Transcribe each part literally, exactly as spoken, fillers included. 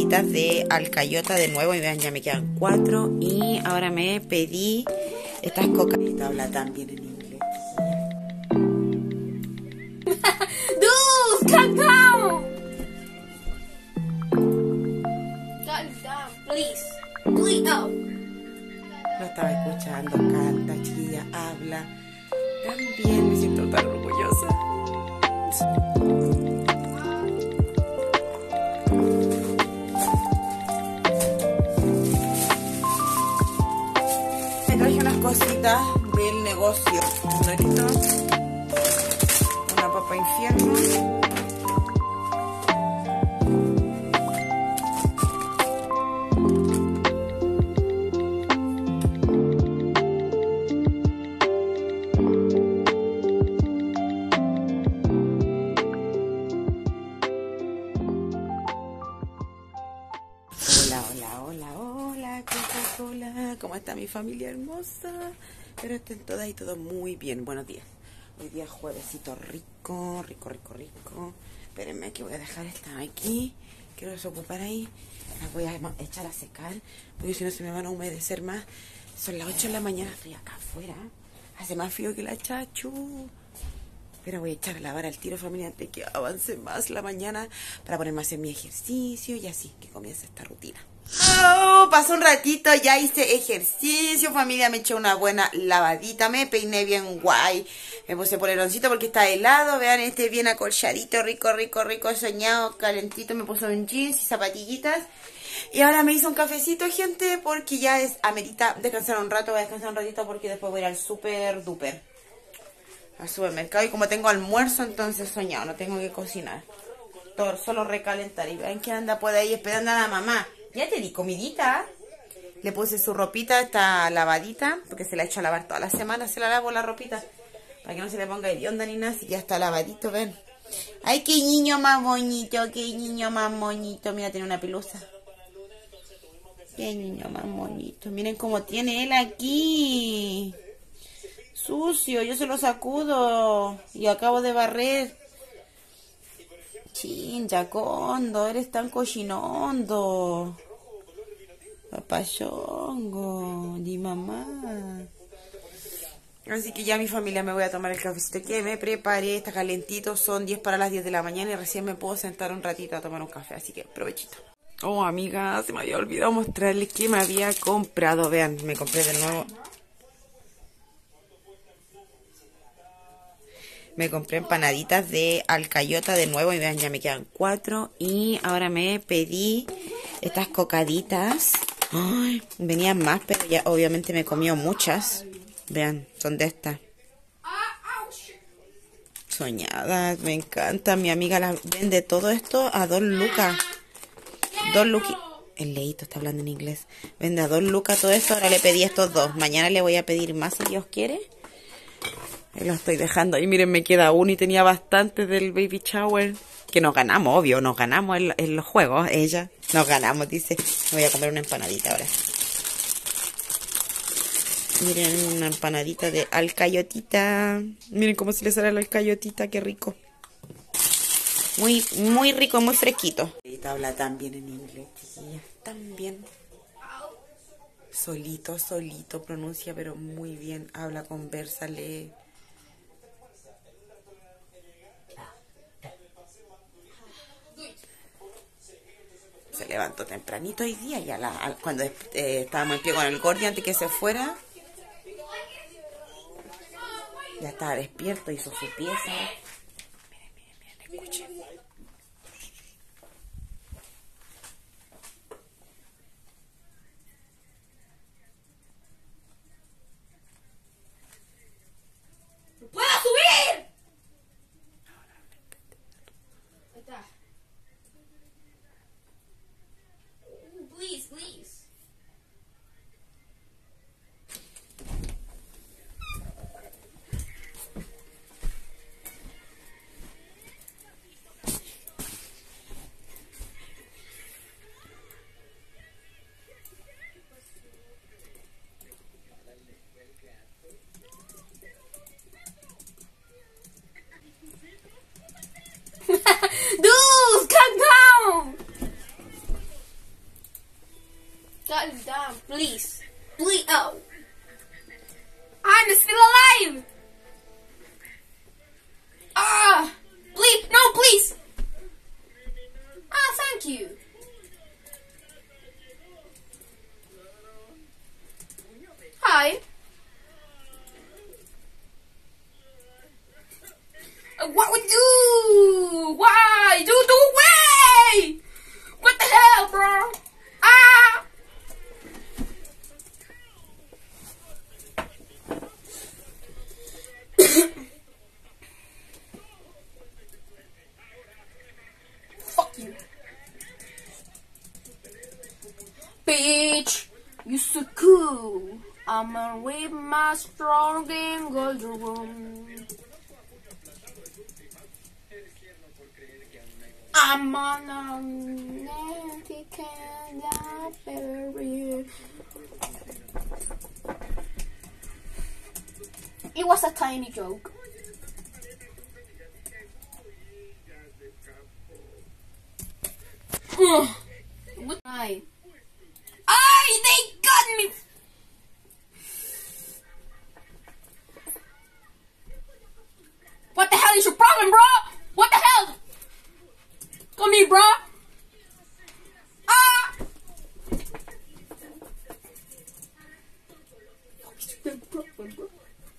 empanaditas de alcayota de nuevo. Y vean, ya me quedan cuatro. Y ahora me pedí estas cocas. Esta habla tan bien en inglés. Dude, calm down. Calm down, please. Please, oh. Lo estaba escuchando, canta, chiquilla, habla. También me siento tan orgullosa. Me traje unas cositas del negocio. Un dorito, una papa infierno. Hola, hola, hola, hola, Coca-Cola. ¿Cómo está mi familia hermosa? Espero estén todas y todos muy bien. Buenos días. Hoy día juevesito rico, rico, rico, rico. Espérenme que voy a dejar esta aquí. Quiero desocupar ahí. Las voy a echar a secar, porque si no se me van a humedecer más. Son las ocho de la mañana, estoy acá afuera. Hace más frío que la chachu. Pero voy a echar a lavar al tiro, familia, antes que avance más la mañana para ponerme a hacer mi ejercicio y así que comience esta rutina. Oh, pasó un ratito, ya hice ejercicio, familia, me eché una buena lavadita, me peiné bien guay, me puse poleroncito porque está helado, vean, este bien acolchadito, rico, rico, rico, soñado, calentito, me puse un jeans y zapatillitas. Y ahora me hice un cafecito, gente, porque ya es amerita descansar un rato, voy a descansar un ratito porque después voy a ir al super duper. Al supermercado, y como tengo almuerzo, entonces soñado, no tengo que cocinar. Todo, solo recalentar. Y ven que anda por ahí esperando a la mamá. Ya te di comidita. Le puse su ropita, está lavadita, porque se la he hecho a lavar toda la semana, se la lavo la ropita. Para que no se le ponga hedionda ni nada, así que ya está lavadito, ven. Ay, qué niño más bonito, qué niño más bonito. Mira, tiene una pelusa. Qué niño más bonito. Miren cómo tiene él aquí. Sucio, yo se lo sacudo y acabo de barrer. Chin, Yacondo, eres tan cochinondo. Papayongo, ni mamá. Así que ya mi familia me voy a tomar el cafecito que me preparé. Está calentito, son diez para las diez de la mañana y recién me puedo sentar un ratito a tomar un café. Así que provechito. Oh, amiga, se me había olvidado mostrarles que me había comprado. Vean, me compré de nuevo. Me compré empanaditas de alcayota de nuevo. Y vean, ya me quedan cuatro. Y ahora me pedí estas cocaditas. Ay, venían más, pero ya obviamente me comió muchas. Vean, son de estas. Soñadas, me encanta. Mi amiga las vende todo esto a dos lucas. Dos lucas. El leíto está hablando en inglés. Vende a dos lucas todo esto. Ahora le pedí estos dos. Mañana le voy a pedir más si Dios quiere. Ahí lo estoy dejando. Y miren, me queda uno y tenía bastante del baby shower. Que nos ganamos, obvio. Nos ganamos en, en los juegos. Ella. Nos ganamos, dice. Me voy a comer una empanadita ahora. Miren, una empanadita de alcayotita. Miren cómo se le sale la alcayotita. Qué rico. Muy, muy rico, muy fresquito. Esta habla tan bien en inglés, chiquilla. Tan bien. Solito, solito pronuncia, pero muy bien. Habla, conversa, lee. Se levantó tempranito hoy día, ya la, a, cuando eh, estábamos en pie con el Gordi antes que se fuera. Ya estaba despierto, hizo su pieza. Miren, miren, miren, escuchen. ¡Puedo subir! Ahí está. Please, please. God damn, please. Please, oh. I'm still alive! Ah! Please, no, please! Ah, thank you. Hi. Uh, what would you? Why? Do do way! What the hell, bro? Ah! Fuck you. Bitch, you so cool. I'ma with my strong and golden room. I'm on a nasty kind of ferry. It was a tiny joke. What? Ay, ay, they got me. What the hell is your problem, bro? What the hell? Come here, bro. Ah! What's your problem, bro?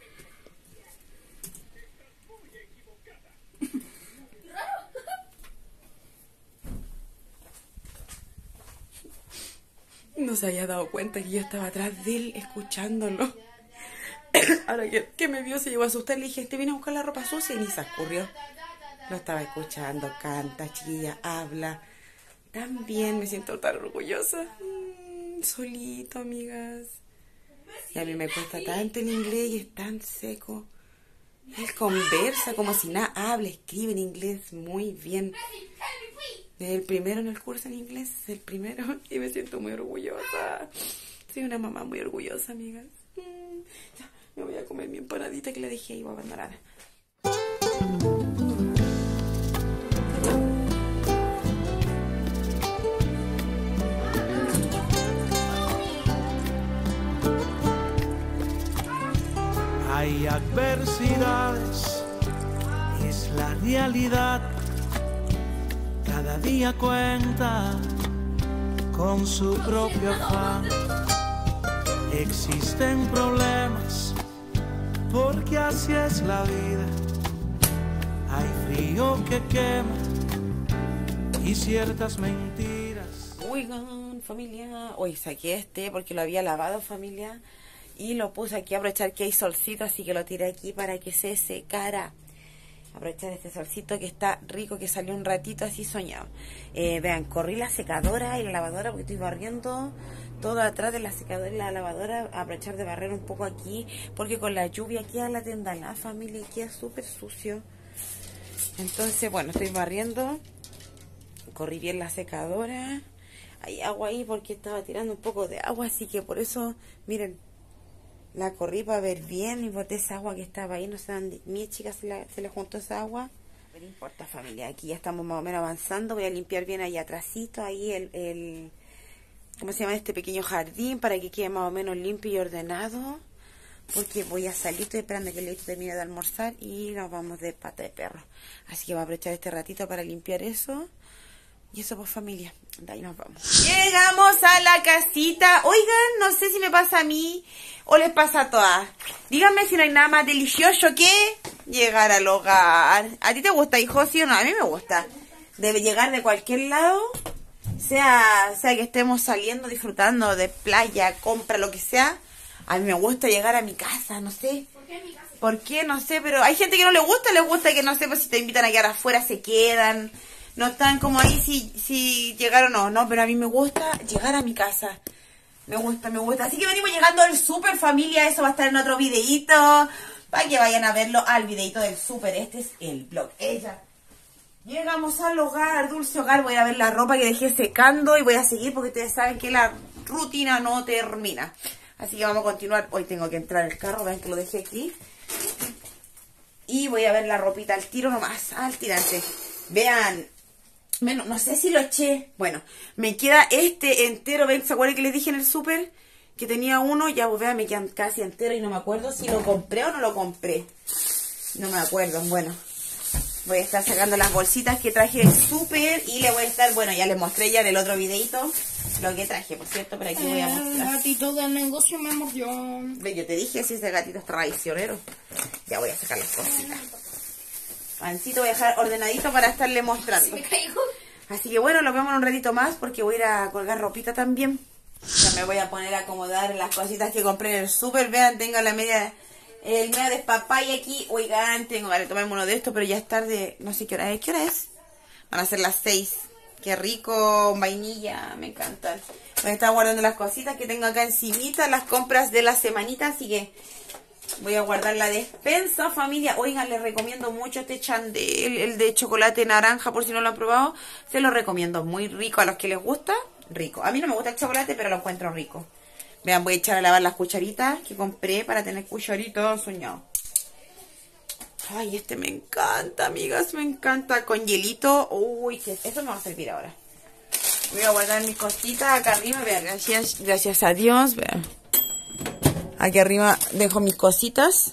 No se había dado cuenta que yo estaba atrás de él escuchándolo. Ahora que, que me vio se llegó a asustar. Le dije, este vino a buscar la ropa sucia y ni se escurrió. Lo estaba escuchando, canta, chiquilla, habla. También me siento tan orgullosa. Mm, solito, amigas. Y a mí me cuesta tanto el inglés y es tan seco. Él conversa como si nada, habla, escribe en inglés muy bien. Es el primero en el curso en inglés, el primero. Y me siento muy orgullosa. Soy una mamá muy orgullosa, amigas. Mm, ya, me voy a comer mi empanadita que le dejé ahí abandonada. Hay adversidades, es la realidad. Cada día cuenta con su propio afán. Existen problemas, porque así es la vida. Hay frío que quema y ciertas mentiras. Oigan, familia, hoy saqué este porque lo había lavado, familia. Y lo puse aquí a aprovechar que hay solcito, así que lo tiré aquí para que se secara. Aprovechar este solcito que está rico, que salió un ratito así soñado. Eh, vean, corrí la secadora y la lavadora porque estoy barriendo todo atrás de la secadora y la lavadora. Aprovechar de barrer un poco aquí, porque con la lluvia queda la tienda, la familia, queda súper sucio. Entonces, bueno, estoy barriendo. Corrí bien la secadora. Hay agua ahí porque estaba tirando un poco de agua, así que por eso, miren, la corrí para ver bien y boté esa agua que estaba ahí. No sé dónde, mi chica se, la, se le juntó esa agua. No importa, familia, aquí ya estamos más o menos avanzando. Voy a limpiar bien ahí atrásito, ahí el, el, ¿cómo se llama? Este pequeño jardín, para que quede más o menos limpio y ordenado. Porque voy a salir, estoy esperando que el lecho termine de almorzar y nos vamos de pata de perro. Así que voy a aprovechar este ratito para limpiar eso. Y eso, pues, familia, de ahí nos vamos. Llegamos a la casita. Oigan, no sé si me pasa a mí o les pasa a todas. Díganme si no hay nada más delicioso que llegar al hogar. ¿A ti te gusta, hijo? ¿Sí o no? A mí me gusta. Debe llegar de cualquier lado, sea, sea que estemos saliendo, disfrutando de playa, compra, lo que sea. A mí me gusta llegar a mi casa, no sé. ¿Por qué mi casa? ¿Por qué? No sé, pero hay gente que no le gusta, le gusta que, no sé, pues si te invitan a quedar afuera, se quedan. No están como ahí si, si llegaron o no, pero a mí me gusta llegar a mi casa. Me gusta, me gusta. Así que venimos llegando al súper, familia. Eso va a estar en otro videíto, para que vayan a verlo al videíto del súper. Este es el vlog. Ella. Llegamos al hogar, dulce hogar. Voy a ver la ropa que dejé secando y voy a seguir porque ustedes saben que la rutina no termina. Así que vamos a continuar. Hoy tengo que entrar al carro, ven que lo dejé aquí. Y voy a ver la ropita al tiro nomás, al tirante. Vean. Menos, no sé si lo eché. Bueno, me queda este entero. ¿Ven? ¿Se acuerdan que les dije en el súper? Que tenía uno. Ya pues vean, me quedan casi entero y no me acuerdo si lo compré o no lo compré. No me acuerdo. Bueno, voy a estar sacando las bolsitas que traje del súper y le voy a estar, bueno, ya les mostré ya en el otro videito lo que traje, por cierto, pero aquí voy a mostrar. El gatito del negocio me mordió. Ve, yo te dije si ese gatito es traicionero. Ya voy a sacar las cositas. Pancito voy a dejar ordenadito para estarle mostrando. Me caigo. Así que bueno, lo vemos en un ratito más porque voy a ir a colgar ropita también. Ya me voy a poner a acomodar las cositas que compré en el súper. Vean, tengo la media, el medio de papaya aquí. Oigan, tengo que tomarme uno de estos, pero ya es tarde. No sé qué hora es. ¿Qué hora es? Van a ser las seis. Qué rico, vainilla, me encantan. Voy a estar guardando las cositas que tengo acá encimita, las compras de la semanita, así que voy a guardar la despensa, familia. Oigan, les recomiendo mucho este chandel, el de chocolate naranja, por si no lo han probado. Se lo recomiendo, muy rico. A los que les gusta, rico. A mí no me gusta el chocolate, pero lo encuentro rico. Vean, voy a echar a lavar las cucharitas que compré para tener cucharitos soñados. Ay, este me encanta, amigas, me encanta. Con hielito. Uy, eso me va a servir ahora. Voy a guardar mis cositas acá arriba. Vean, gracias, gracias a Dios. Vean. Aquí arriba dejo mis cositas.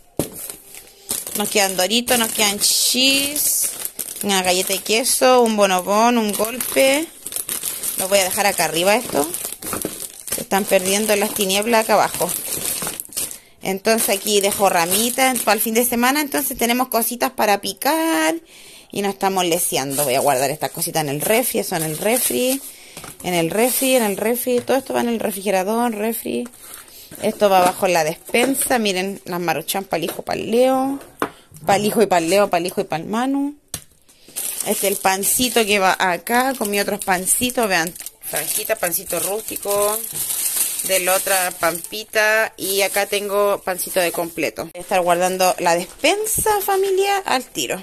Nos quedan doritos, nos quedan cheese, una galleta de queso, un bonobón, un golpe. Los voy a dejar acá arriba esto. Se están perdiendo en las tinieblas acá abajo. Entonces aquí dejo ramitas para el fin de semana. Entonces tenemos cositas para picar y no estamos leseando. Voy a guardar estas cositas en el refri, eso en el refri, en el refri, en el refri. Todo esto va en el refrigerador, refri. Esto va abajo en la despensa. Miren, las maruchan para el hijo, para el Leo. Para el hijo y para el Leo, para el hijo y para el Manu. Este es el pancito que va acá con mis otros pancitos. Vean, franjita, pancito rústico. De la otra pampita. Y acá tengo pancito de completo. Voy a estar guardando la despensa, familia, al tiro.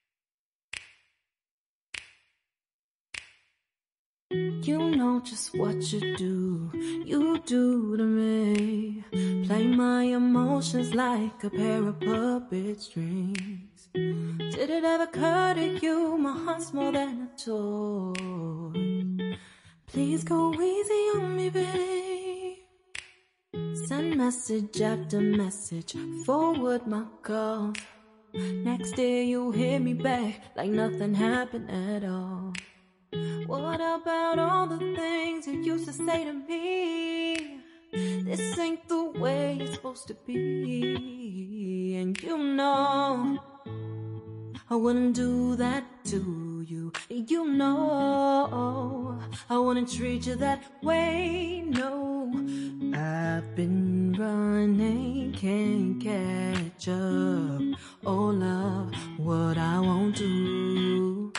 You know just what you do, you do to me. Play my emotions like a pair of puppet strings. Did it ever occur to you my heart's more than a toy? Please go easy on me, babe. Send message after message, forward my calls. Next day you hit me back like nothing happened at all. What about all the things you used to say to me? This ain't the way it's supposed to be. And you know I wouldn't do that to you. You know I wouldn't treat you that way, no. I've been running, can't catch up. Oh love, what I won't do.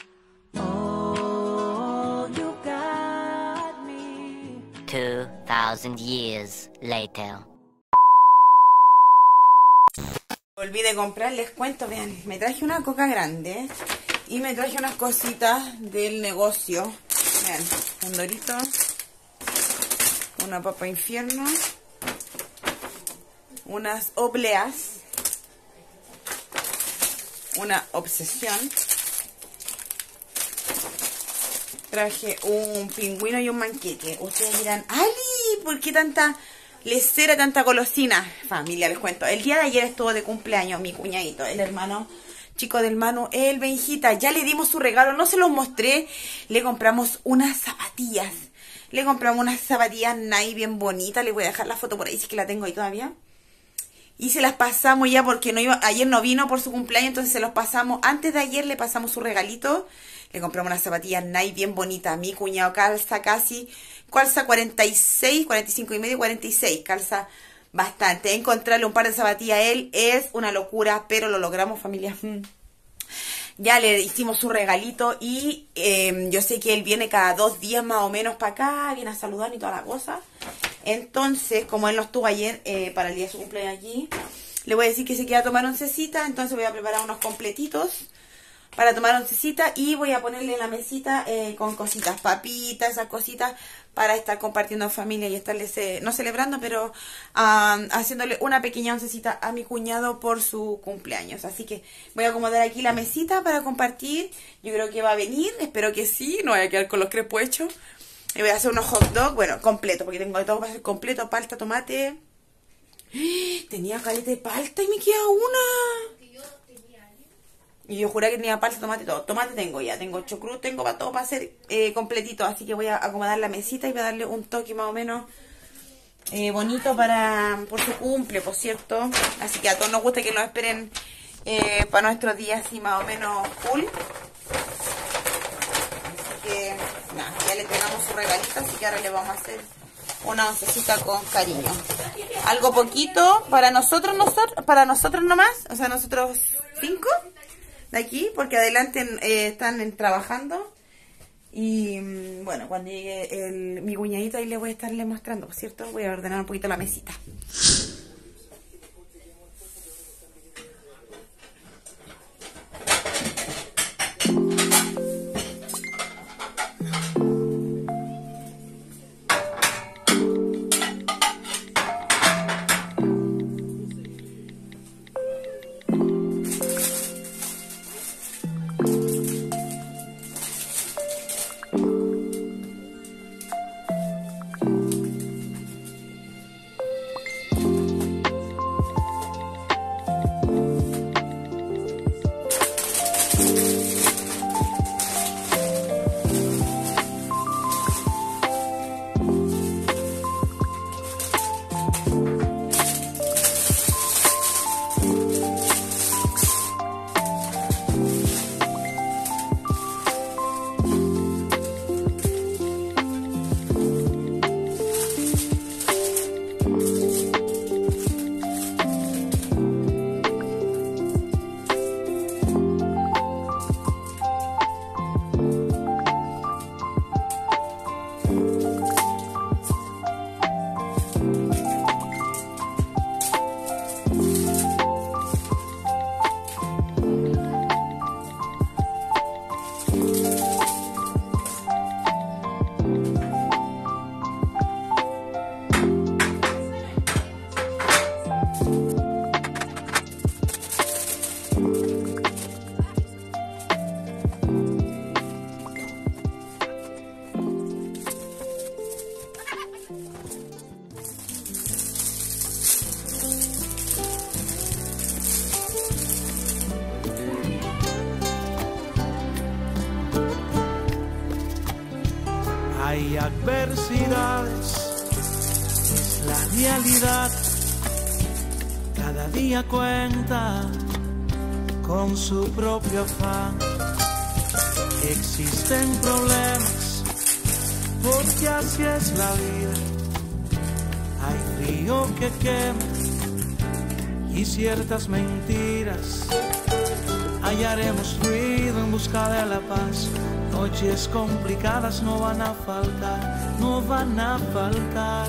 Oh, you got me. Two thousand years later. Volví de comprar, les cuento, vean, me traje una coca grande y me traje unas cositas del negocio. Vean, un dorito, una papa infierno, unas obleas, una obsesión. Traje un pingüino y un manqueque. Ustedes dirán, ¡Ali! ¿Por qué tanta lesera, tanta golosina? Familia, les cuento. El día de ayer estuvo de cumpleaños mi cuñadito, el hermano chico del Manu, el Benjita. Ya le dimos su regalo, no se los mostré. Le compramos unas zapatillas. Le compramos unas zapatillas Nike bien bonitas. Le voy a dejar la foto por ahí, si es que la tengo ahí todavía. Y se las pasamos ya porque no iba, ayer no vino por su cumpleaños, entonces se los pasamos. Antes de ayer le pasamos su regalito. Le compramos unas zapatillas Nike bien bonitas. Mi cuñado calza casi, calza cuarenta y seis, cuarenta y cinco y medio, cuarenta y seis. Calza bastante. Encontrarle un par de zapatillas a él es una locura, pero lo logramos, familia. Ya le hicimos su regalito y eh, yo sé que él viene cada dos días más o menos para acá, viene a saludar y toda la cosa. Entonces, como él no estuvo ayer eh, para el día de su cumpleaños allí, le voy a decir que se queda a tomar oncecita, entonces voy a preparar unos completitos para tomar oncecita. Y voy a ponerle la mesita eh, con cositas, papitas, esas cositas, para estar compartiendo en familia y estarles, eh, no celebrando, pero um, haciéndole una pequeña oncecita a mi cuñado por su cumpleaños. Así que voy a acomodar aquí la mesita para compartir. Yo creo que va a venir, espero que sí, no voy a quedar con los crespos hechos. Y voy a hacer unos hot dogs, bueno, completo, porque tengo todo para hacer completo, palta, tomate. Tenía caleta de palta y me queda una. Y yo juré que tenía palta, tomate, todo. Tomate tengo ya, tengo chucrut, tengo para todo para hacer eh, completito. Así que voy a acomodar la mesita y voy a darle un toque más o menos eh, bonito para por su cumple, por cierto. Así que a todos nos gusta que nos esperen eh, para nuestros días así más o menos full. Así que nada, ya le entregamos su regalito, así que ahora le vamos a hacer una oncecita con cariño. Algo poquito para nosotros, nosotros, para nosotros nomás, o sea, nosotros cinco de aquí, porque adelante eh, están en, trabajando. Y bueno, cuando llegue el, mi cuñadito ahí le voy a estarle mostrando, por cierto, voy a ordenar un poquito la mesita. Hay adversidades, es la realidad. Cada día cuenta con su propio afán. Existen problemas, porque así es la vida. Hay frío que quema y ciertas mentiras. Hallaremos ruido en busca de la paz. Noches complicadas no van a faltar, no van a faltar.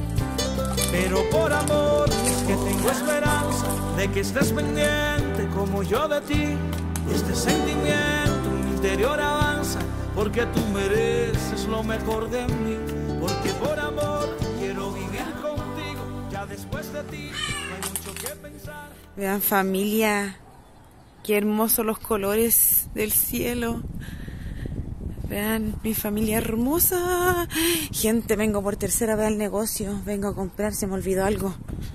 Pero por amor que tengo esperanza de que estés pendiente como yo de ti. Este sentimiento en mi interior avanza, porque tú mereces lo mejor de mí. Porque por amor quiero vivir contigo, ya después de ti no hay mucho que pensar. Vean, familia, qué hermosos los colores del cielo. Vean, mi familia hermosa. Gente, vengo por tercera vez al negocio. Vengo a comprar, se me olvidó algo.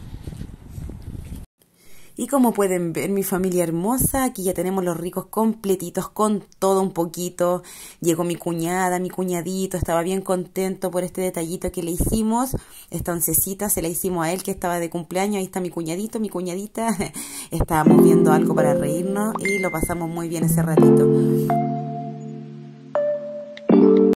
Y como pueden ver, mi familia hermosa, aquí ya tenemos los ricos completitos con todo un poquito. Llegó mi cuñada, mi cuñadito, estaba bien contento por este detallito que le hicimos. Esta oncecita se la hicimos a él, que estaba de cumpleaños. Ahí está mi cuñadito, mi cuñadita. Estábamos viendo algo para reírnos y lo pasamos muy bien ese ratito.